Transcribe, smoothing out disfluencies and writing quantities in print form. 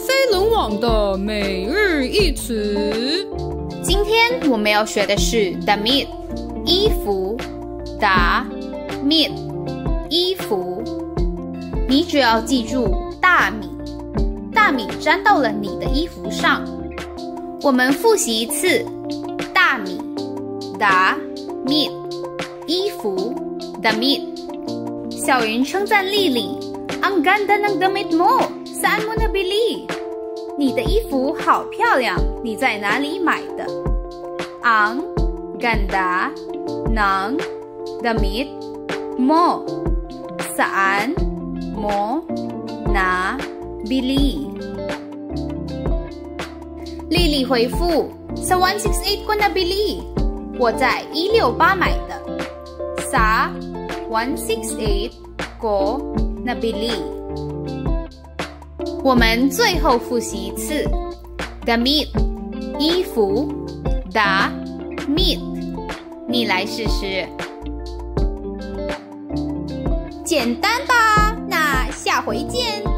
飞轮网的每日一词。 今天我们要学的是 damit 衣服 damit 衣服。你只要记住大米，大米沾到了你的衣服上。我们复习一次，大米 damit 衣服 damit。小云称赞丽丽 Ang ganda ng damit mo, saan mo nabili? 你的衣服好漂亮，你在哪里买的？ Ang ganda ng damit mo, saan mo nabili? 丽丽回复 Sa 168 ko nabili， 我在168买的。Sa 168 ko nabili。我们最后复习一次 damit 衣服 damit， 你来试试。简单吧？那下回见。